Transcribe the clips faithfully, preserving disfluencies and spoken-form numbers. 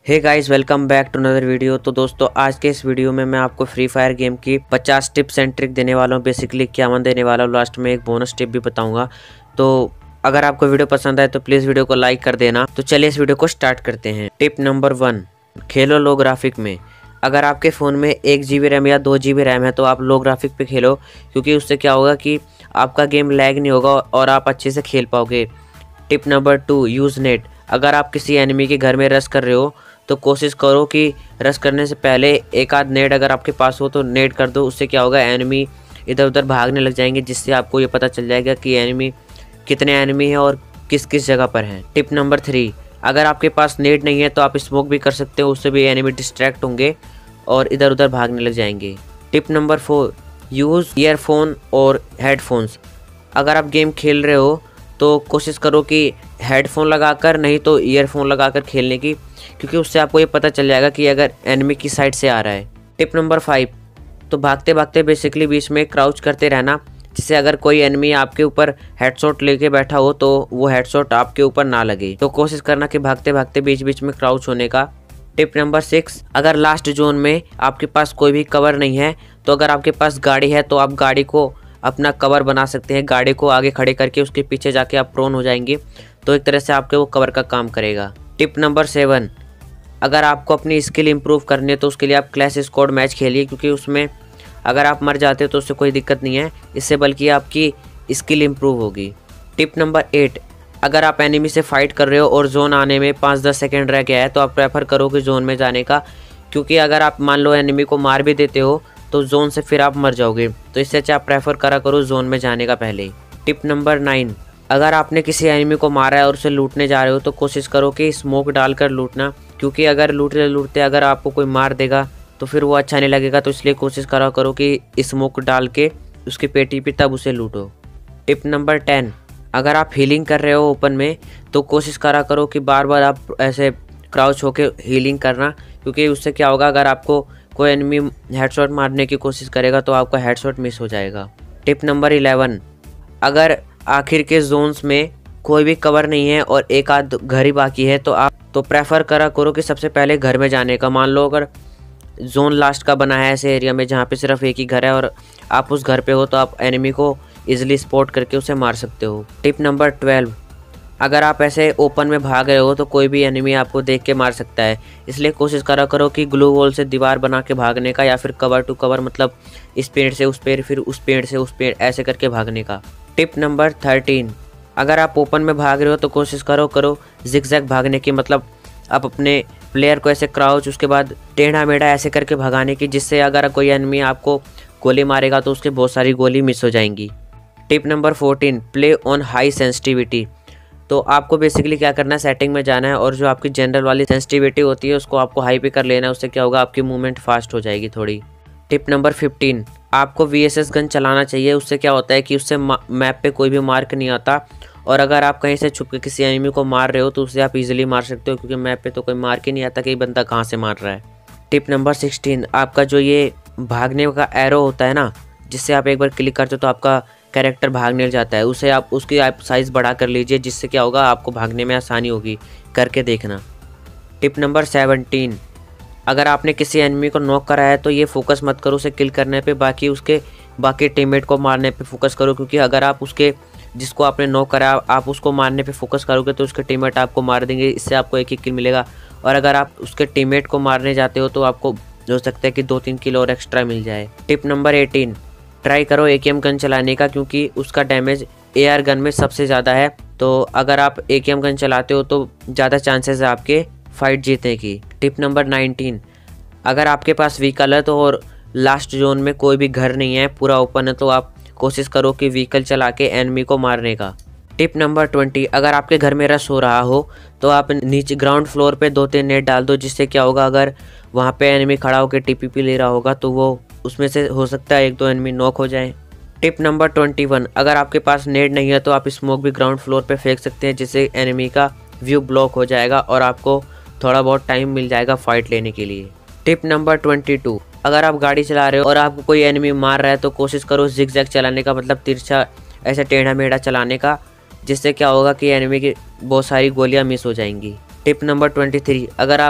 Hey guys, welcome back to another video. तो दोस्तों, आज के इस वीडियो में मैं आपको फ्री फायर गेम की पचास टिप्स एंड ट्रिक देने वाला हूँ। बेसिकली क्या मैं देने वाला हूँ, लास्ट में एक बोनस टिप भी बताऊंगा। तो अगर आपको वीडियो पसंद आए तो प्लीज़ वीडियो को लाइक कर देना। तो चलिए इस वीडियो को स्टार्ट करते हैं। टिप नंबर वन, खेलो लो ग्राफिक में। अगर आपके फ़ोन में एक जी बी रैम या दो जी बी रैम है तो आप लो ग्राफिक पे खेलो, क्योंकि उससे क्या होगा कि आपका गेम लैग नहीं होगा और आप अच्छे से खेल पाओगे। Tip number two, use net. अगर आप किसी एनिमी के घर में रश कर रहे हो तो कोशिश करो कि रश करने से पहले एक आध नेट अगर आपके पास हो तो नेट कर दो। उससे क्या होगा, एनिमी इधर उधर भागने लग जाएंगे, जिससे आपको ये पता चल जाएगा कि एनिमी कितने एनिमी हैं और किस किस जगह पर हैं। टिप नंबर थ्री, अगर आपके पास नेट नहीं है तो आप स्मोक भी कर सकते हो, उससे भी एनिमी डिस्ट्रैक्ट होंगे और इधर उधर भागने लग जाएंगे। Tip number four, use earphone और हेडफोन्स। अगर आप गेम खेल रहे हो तो कोशिश करो कि हेडफोन लगाकर नहीं तो ईयरफोन लगाकर खेलने की, क्योंकि उससे आपको ये पता चल जाएगा कि अगर एनिमी की साइड से आ रहा है। टिप नंबर फाइव, तो भागते भागते बेसिकली बीच में क्राउच करते रहना, जिससे अगर कोई एनिमी आपके ऊपर हेडशॉट लेके बैठा हो तो वो हेडशॉट आपके ऊपर ना लगे। तो कोशिश करना कि भागते भागते बीच बीच में क्राउच होने का। टिप नंबर सिक्स, अगर लास्ट जोन में आपके पास कोई भी कवर नहीं है तो अगर आपके पास गाड़ी है तो आप गाड़ी को अपना कवर बना सकते हैं। गाड़ी को आगे खड़े करके उसके पीछे जाके आप प्रोन हो जाएंगे, तो एक तरह से आपके वो कवर का काम करेगा। टिप नंबर सेवन, अगर आपको अपनी स्किल इंप्रूव करनी है तो उसके लिए आप क्लैश स्क्वाड मैच खेलिए, क्योंकि उसमें अगर आप मर जाते हो तो उससे कोई दिक्कत नहीं है, इससे बल्कि आपकी स्किल इंप्रूव होगी। टिप नंबर एट, अगर आप एनिमी से फाइट कर रहे हो और जोन आने में पाँच दस सेकेंड रह गया है तो आप प्रेफर करोगे जोन में जाने का, क्योंकि अगर आप मान लो एनिमी को मार भी देते हो तो जोन से फिर आप मर जाओगे, तो इससे अच्छा आप प्रेफर करा करो जोन में जाने का पहले। टिप नंबर नाइन, अगर आपने किसी एनिमी को मारा है और उसे लूटने जा रहे हो तो कोशिश करो कि स्मोक डालकर लूटना, क्योंकि अगर लूटते लूटते अगर आपको कोई मार देगा तो फिर वो अच्छा नहीं लगेगा। तो इसलिए कोशिश करा करो कि स्मोक डाल के उसकी पेटी पे तब उसे लूटो। टिप नंबर टेन, अगर आप हीलिंग कर रहे हो ओपन में तो कोशिश करा करो कि बार बार आप ऐसे क्राउच होके हीलिंग करना, क्योंकि उससे क्या होगा, अगर आपको कोई एनिमी हेडशॉट मारने की कोशिश करेगा तो आपका हेडशॉट मिस हो जाएगा। टिप नंबर इलेवन, अगर आखिर के जोन्स में कोई भी कवर नहीं है और एक आध घर ही बाकी है तो आप तो प्रेफर करा करो कि सबसे पहले घर में जाने का। मान लो अगर जोन लास्ट का बना है ऐसे एरिया में जहाँ पे सिर्फ एक ही घर है और आप उस घर पे हो तो आप एनिमी को इजीली स्पॉट करके उसे मार सकते हो। टिप नंबर ट्वेल्व, अगर आप ऐसे ओपन में भाग रहे हो तो कोई भी एनिमी आपको देख के मार सकता है, इसलिए कोशिश करा करो कि ग्लू वॉल से दीवार बना के भागने का, या फिर कवर टू कवर, मतलब इस पेड़ से उस पेड़ फिर उस पेड़ से उस पेड़ ऐसे करके भागने का। टिप नंबर थर्टीन, अगर आप ओपन में भाग रहे हो तो कोशिश करो करो जिगजैग भागने की, मतलब आप अपने प्लेयर को ऐसे क्राउच उसके बाद टेढ़ा मेढ़ा ऐसे करके भगाने की, जिससे अगर कोई एनिमी आपको गोली मारेगा तो उसके बहुत सारी गोली मिस हो जाएंगी। Tip number fourteen, play on high sensitivity. तो आपको बेसिकली क्या करना है, सेटिंग में जाना है और जो आपकी जनरल वाली सेंसिटिविटी होती है उसको आपको हाई पे कर लेना है। उससे क्या होगा, आपकी मूवमेंट फास्ट हो जाएगी थोड़ी। टिप नंबर फिफ्टीन, आपको वी एस एस गन चलाना चाहिए। उससे क्या होता है कि उससे मैप पे कोई भी मार्क नहीं आता, और अगर आप कहीं से छुप के किसी एनिमी को मार रहे हो तो उसे आप इजीली मार सकते हो, क्योंकि मैप पे तो कोई मार्क ही नहीं आता कि बंदा कहाँ से मार रहा है। टिप नंबर सिक्सटीन, आपका जो ये भागने का एरो होता है ना, जिससे आप एक बार क्लिक करते हो तो आपका कैरेक्टर भागने लग जाता है, उसे आप उसकी आप साइज़ बढ़ा कर लीजिए, जिससे क्या होगा, आपको भागने में आसानी होगी। करके देखना। टिप नंबर सेवनटीन, अगर आपने किसी एनिमी को नॉक करा है तो ये फोकस मत करो उसे किल करने पे, बाकी उसके बाकी टीममेट को मारने पे फोकस करो, क्योंकि अगर आप उसके जिसको आपने नॉक करा आप उसको मारने पे फोकस करोगे तो उसके टीममेट आपको मार देंगे, इससे आपको एक ही किल मिलेगा। और अगर आप उसके टीममेट को मारने जाते हो तो आपको हो सकता है कि दो तीन किल और एक्स्ट्रा मिल जाए। टिप नंबर एटीन, ट्राई करो ए के एम गन चलाने का, क्योंकि उसका डैमेज ए आर गन में सबसे ज़्यादा है। तो अगर आप ए के एम गन चलाते हो तो ज़्यादा चांसेस है आपके फाइट जीतने की। टिप नंबर नाइनटीन, अगर आपके पास व्हीकल है तो और लास्ट जोन में कोई भी घर नहीं है, पूरा ओपन है, तो आप कोशिश करो कि व्हीकल चला के एनिमी को मारने का। टिप नंबर ट्वेंटी, अगर आपके घर में रश हो रहा हो तो आप नीचे ग्राउंड फ्लोर पे दो तीन नेट डाल दो, जिससे क्या होगा, अगर वहाँ पे एनिमी खड़ा होकर टी पी पी ले रहा होगा तो वो उसमें से हो सकता है एक दो एनिमी नॉक हो जाए। टिप नंबर ट्वेंटी वन, अगर आपके पास नेट नहीं है तो आप स्मोक भी ग्राउंड फ्लोर पे फेंक सकते हैं, जिससे एनिमी का व्यू ब्लॉक हो जाएगा और आपको थोड़ा बहुत टाइम मिल जाएगा फाइट लेने के लिए। टिप नंबर ट्वेंटी टू, अगर आप गाड़ी चला रहे हो और आपको कोई एनिमी मार रहा है तो कोशिश करो जिगजैग चलाने का, मतलब तिरछा ऐसे टेढ़ा मेढ़ा चलाने का, जिससे क्या होगा कि एनिमी की बहुत सारी गोलियां मिस हो जाएंगी। टिप नंबर ट्वेंटी थ्री, अगर आप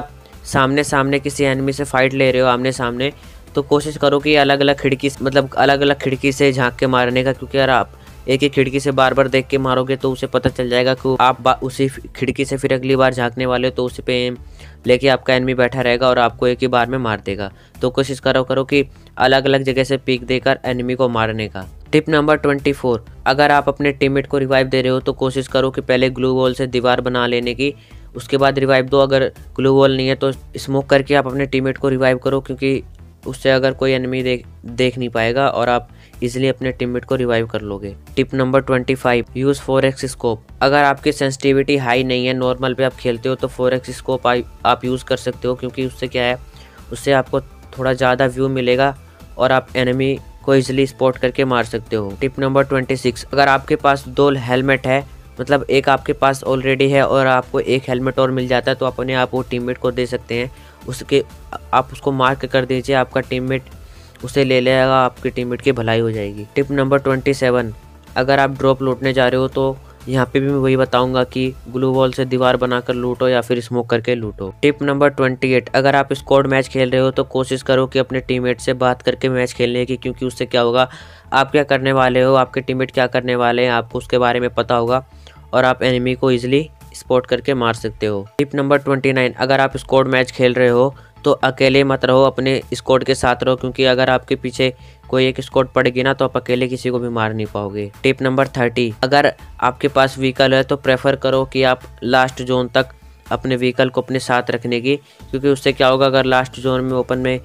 सामने सामने किसी एनिमी से फाइट ले रहे हो आमने सामने, तो कोशिश करो कि अलग अलग खिड़की मतलब अलग अलग खिड़की से झांक के मारने का, क्योंकि अगर आप एक ही खिड़की से बार बार देख के मारोगे तो उसे पता चल जाएगा कि आप उसी खिड़की से फिर अगली बार झांकने वाले हो, तो उसी पे लेके आपका एनिमी बैठा रहेगा और आपको एक ही बार में मार देगा। तो कोशिश करो करो कि अलग अलग जगह से पीक देकर एनिमी को मारने का। टिप नंबर ट्वेंटी फोर, अगर आप अपने टीममेट को रिवाइव दे रहे हो तो कोशिश करो कि पहले ग्लू वॉल से दीवार बना लेने की, उसके बाद रिवाइव दो। अगर ग्लू वॉल नहीं है तो स्मोक करके आप अपने टीममेट को रिवाइव करो, क्योंकि उससे अगर कोई एनिमी देख देख नहीं पाएगा और आप इजीली अपने टीममेट को रिवाइव कर लोगे। Tip number twenty five, use four X scope. अगर आपकी सेंसिटिविटी हाई नहीं है, नॉर्मल पे आप खेलते हो, तो फोर एक्स स्कोप आप यूज़ कर सकते हो, क्योंकि उससे क्या है, उससे आपको थोड़ा ज़्यादा व्यू मिलेगा और आप एनिमी को इजीली स्पॉट करके मार सकते हो। टिप नंबर ट्वेंटी सिक्स, अगर आपके पास दो हेलमेट है, मतलब एक आपके पास ऑलरेडी है और आपको एक हेलमेट और मिल जाता है, तो अपने आप वो टीममेट को दे सकते हैं। उसके आप उसको मार्क कर दीजिए, आपका टीममेट उसे ले लेगा, आपके टीममेट की भलाई हो जाएगी। टिप नंबर ट्वेंटी सेवन, अगर आप ड्रॉप लूटने जा रहे हो तो यहाँ पे भी मैं वही बताऊंगा कि ग्लू वॉल से दीवार बनाकर लूटो या फिर स्मोक करके लूटो। टिप नंबर ट्वेंटी एट, अगर आप स्क्वाड मैच खेल रहे हो तो कोशिश करो कि अपने टीममेट से बात करके मैच खेलने की, क्योंकि उससे क्या होगा, आप क्या करने वाले हो, आपके टीममेट क्या करने वाले हैं, आपको उसके बारे में पता होगा और आप एनिमी को ईजिली स्पॉट करके मार सकते हो। टिप नंबर ट्वेंटी नाइन, अगर आप स्क्वाड मैच खेल रहे हो तो अकेले मत रहो, अपने स्क्वाड के साथ रहो, क्योंकि अगर आपके पीछे कोई एक स्क्वाड पड़ेगी ना तो आप अकेले किसी को भी मार नहीं पाओगे। टिप नंबर थर्टी, अगर आपके पास व्हीकल है तो प्रेफर करो कि आप लास्ट जोन तक अपने व्हीकल को अपने साथ रखने की, क्योंकि उससे क्या होगा, अगर लास्ट जोन में ओपन में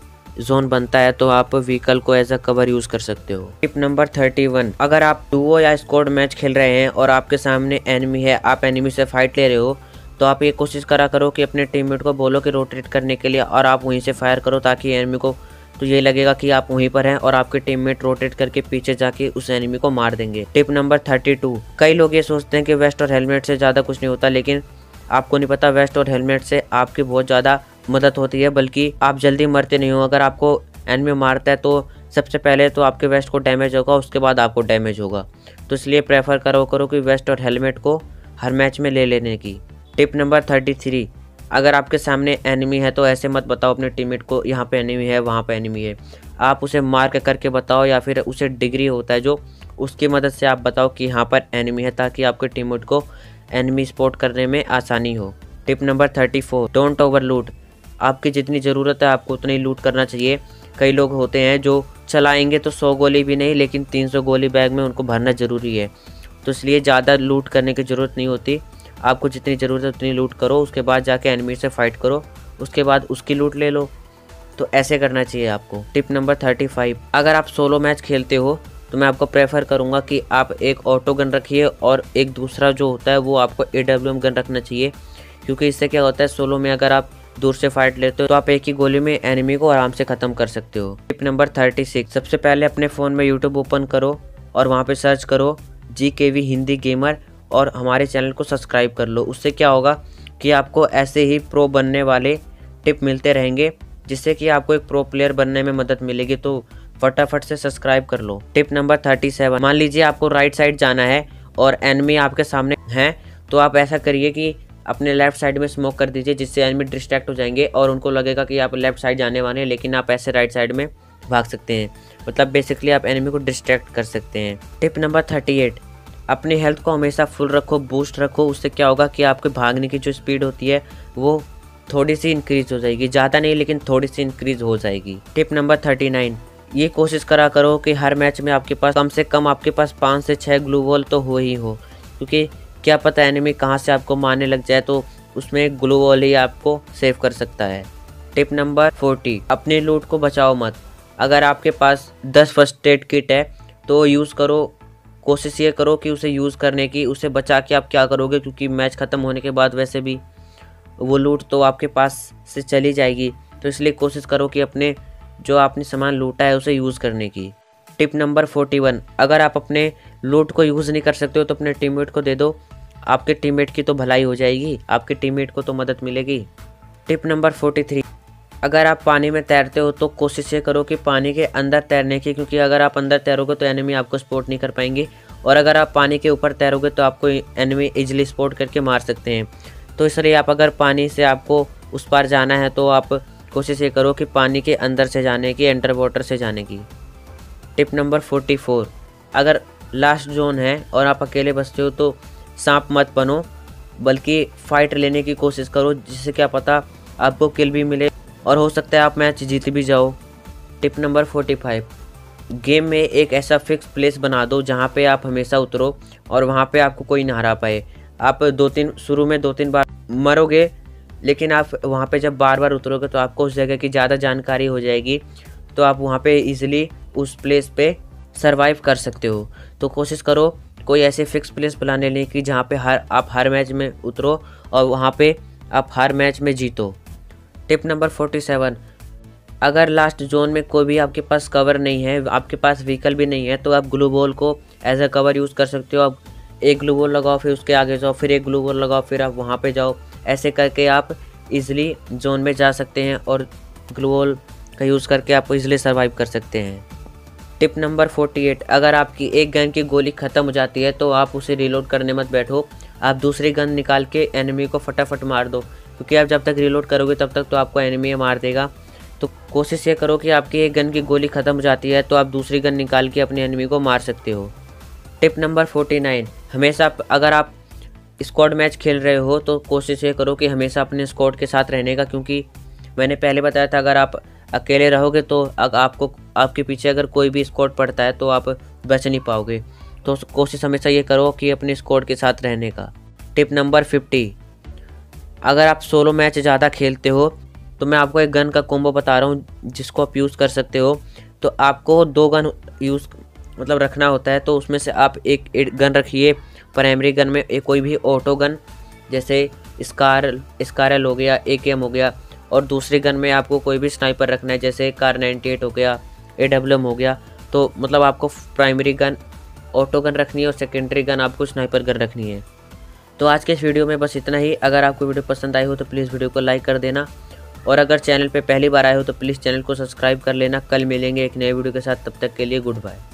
जोन बनता है तो आप व्हीकल को एज अ कवर यूज़ कर सकते हो। टिप नंबर थर्टी वन, अगर आप डुओ या स्क्वाड मैच खेल रहे हैं और आपके सामने एनिमी है, आप एनिमी से फाइट ले रहे हो, तो आप ये कोशिश करा करो कि अपने टीममेट को बोलो कि रोटेट करने के लिए और आप वहीं से फायर करो, ताकि एनिमी को तो ये लगेगा कि आप वहीं पर हैं और आपके टीममेट रोटेट करके पीछे जाके उस एनिमी को मार देंगे। टिप नंबर थर्टी टू, कई लोग ये सोचते हैं कि वेस्ट और हेलमेट से ज़्यादा कुछ नहीं होता, लेकिन आपको नहीं पता वेस्ट और हेलमेट से आपकी बहुत ज़्यादा मदद होती है, बल्कि आप जल्दी मरते नहीं हो। अगर आपको एनिमी मारता है तो सबसे पहले तो आपके वेस्ट को डैमेज होगा, उसके बाद आपको डैमेज होगा, तो इसलिए प्रेफर करो करो कि वेस्ट और हेलमेट को हर मैच में ले लेने की। टिप नंबर थर्टी थ्री, अगर आपके सामने एनिमी है तो ऐसे मत बताओ अपने टीममेट को यहाँ पे एनिमी है वहाँ पे एनिमी है, आप उसे मार्क करके बताओ या फिर उसे डिग्री होता है जो, उसकी मदद से आप बताओ कि यहाँ पर एनिमी है, ताकि आपके टीममेट को एनिमी स्पॉट करने में आसानी हो। Tip number thirty four, don't over loot. आपकी जितनी ज़रूरत है आपको उतनी लूट करना चाहिए। कई लोग होते हैं जो चलाएंगे तो सौ गोली भी नहीं, लेकिन तीन सौ गोली बैग में उनको भरना ज़रूरी है, तो इसलिए ज़्यादा लूट करने की ज़रूरत नहीं होती। आपको जितनी ज़रूरत है उतनी लूट करो, उसके बाद जाके एनिमी से फाइट करो, उसके बाद उसकी लूट ले लो, तो ऐसे करना चाहिए आपको। टिप नंबर थर्टी फाइव, अगर आप सोलो मैच खेलते हो तो मैं आपको प्रेफर करूंगा कि आप एक ऑटो गन रखिए और एक दूसरा जो होता है वो आपको ए डब्ल्यू एम गन रखना चाहिए, क्योंकि इससे क्या होता है, सोलो में अगर आप दूर से फाइट लेते हो तो आप एक ही गोली में एनिमी को आराम से ख़त्म कर सकते हो। टिप नंबर थर्टी सिक्स, सबसे पहले अपने फ़ोन में यूट्यूब ओपन करो और वहाँ पे सर्च करो जी के वी हिंदी गेमर और हमारे चैनल को सब्सक्राइब कर लो। उससे क्या होगा कि आपको ऐसे ही प्रो बनने वाले टिप मिलते रहेंगे, जिससे कि आपको एक प्रो प्लेयर बनने में मदद मिलेगी, तो फटाफट से सब्सक्राइब कर लो। टिप नंबर थर्टी सेवन, मान लीजिए आपको राइट साइड जाना है और एनिमी आपके सामने हैं, तो आप ऐसा करिए कि अपने लेफ्ट साइड में स्मोक कर दीजिए, जिससे एनिमी डिस्ट्रैक्ट हो जाएंगे और उनको लगेगा कि आप लेफ्ट साइड जाने वाले हैं, लेकिन आप ऐसे राइट साइड में भाग सकते हैं, मतलब बेसिकली आप एनिमी को डिस्ट्रैक्ट कर सकते हैं। टिप नंबर थर्टी एट, अपनी हेल्थ को हमेशा फुल रखो, बूस्ट रखो, उससे क्या होगा कि आपके भागने की जो स्पीड होती है वो थोड़ी सी इंक्रीज हो जाएगी, ज़्यादा नहीं लेकिन थोड़ी सी इंक्रीज हो जाएगी। टिप नंबर थर्टी नाइन, ये कोशिश करा करो कि हर मैच में आपके पास कम से कम आपके पास पाँच से छः ग्लू वॉल तो हो ही हो, क्योंकि क्या पता एनिमी कहाँ से आपको मारने लग जाए, तो उसमें एक ग्लू वॉल ही आपको सेव कर सकता है। टिप नंबर फोर्टी, अपने लूट को बचाओ मत। अगर आपके पास दस फर्स्ट एड किट है तो यूज़ करो, कोशिश ये करो कि उसे यूज़ करने की, उसे बचा के आप क्या करोगे, क्योंकि मैच ख़त्म होने के बाद वैसे भी वो लूट तो आपके पास से चली जाएगी, तो इसलिए कोशिश करो कि अपने जो आपने सामान लूटा है उसे यूज़ करने की। टिप नंबर फोर्टी वन, अगर आप अपने लूट को यूज़ नहीं कर सकते हो तो अपने टीममेट को दे दो, आपके टीममेट की तो भलाई हो जाएगी, आपके टीममेट को तो मदद मिलेगी। टिप नंबर फोर्टी थ्री, अगर आप पानी में तैरते हो तो कोशिश ये करो कि पानी के अंदर तैरने की, क्योंकि अगर आप अंदर तैरोगे तो एनिमी आपको स्पॉट नहीं कर पाएंगे, और अगर आप पानी के ऊपर तैरोगे तो आपको एनिमी इजीली स्पॉट करके मार सकते हैं। तो इसलिए आप अगर पानी से आपको उस पार जाना है तो आप कोशिश ये करो कि पानी के अंदर से जाने की, अंडर वाटर से जाने की। टिप नंबर फोर्टी फोर, अगर लास्ट जोन है और आप अकेले बचते हो तो सांप मत बनो, बल्कि फ़ाइट लेने की कोशिश करो, जिससे क्या पता आपको किल भी मिले और हो सकता है आप मैच जीत भी जाओ। Tip number forty five, game में एक ऐसा फिक्स प्लेस बना दो जहाँ पे आप हमेशा उतरो और वहाँ पे आपको कोई ना हरा पाए। आप दो तीन शुरू में दो तीन बार मरोगे, लेकिन आप वहाँ पे जब बार बार उतरोगे तो आपको उस जगह की ज़्यादा जानकारी हो जाएगी, तो आप वहाँ पे इजीली उस प्लेस पे सरवाइव कर सकते हो। तो कोशिश करो कोई ऐसे फिक्स प्लेस बना लेने की जहाँ पे हर आप हर मैच में उतरो और वहाँ पे आप हर मैच में जीतो। टिप नंबर फोर्टी सेवन, अगर लास्ट जोन में कोई भी आपके पास कवर नहीं है, आपके पास व्हीकल भी नहीं है, तो आप ग्लू बॉल को एज अ कवर यूज़ कर सकते हो। आप एक ग्लू बॉल लगाओ, फिर उसके आगे जाओ, फिर एक ग्लू बॉल लगाओ, फिर आप वहाँ पे जाओ। ऐसे करके आप इजीली जोन में जा सकते हैं और ग्लू बॉल का यूज़ करके आप इजीली सर्वाइव कर सकते हैं। टिप नंबर फोर्टी एट, अगर आपकी एक गन की गोली ख़त्म हो जाती है तो आप उसे रीलोड करने मत बैठो, आप दूसरी गन निकाल के एनिमी को फटाफट मार दो, क्योंकि आप जब तक रीलोड करोगे तब तक तो आपको एनिमी मार देगा। तो कोशिश ये करो कि आपकी एक गन की गोली ख़त्म हो जाती है तो आप दूसरी गन निकाल के अपने एनिमी को मार सकते हो। टिप नंबर फोर्टी नाइन, हमेशा अगर आप स्क्वाड मैच खेल रहे हो तो कोशिश ये करो कि हमेशा अपने स्क्वाड के साथ रहने का, क्योंकि मैंने पहले बताया था अगर आप अकेले रहोगे तो अगर आपको आपके पीछे अगर कोई भी स्क्वाड पड़ता है तो आप बच नहीं पाओगे। तो कोशिश हमेशा ये करो कि अपने स्क्वाड के साथ रहने का। टिप नंबर फिफ्टी, अगर आप सोलो मैच ज़्यादा खेलते हो तो मैं आपको एक गन का कॉम्बो बता रहा हूँ जिसको आप यूज़ कर सकते हो। तो आपको दो गन यूज़ मतलब रखना होता है, तो उसमें से आप एक, एक गन रखिए। प्राइमरी गन में एक कोई भी ऑटो गन जैसे स्कार स्कारल हो गया, ए के एम हो गया, और दूसरी गन में आपको कोई भी स्नाइपर रखना है जैसे कार नाइन्टी एट हो गया, ए डब्ल्यू एम हो गया। तो मतलब आपको प्राइमरी गन ऑटो गन रखनी है और सेकेंडरी गन आपको स्नाइपर गन रखनी है। तो आज के इस वीडियो में बस इतना ही। अगर आपको वीडियो पसंद आई हो तो प्लीज़ वीडियो को लाइक कर देना, और अगर चैनल पे पहली बार आए हो तो प्लीज़ चैनल को सब्सक्राइब कर लेना। कल मिलेंगे एक नए वीडियो के साथ, तब तक के लिए गुड बाय।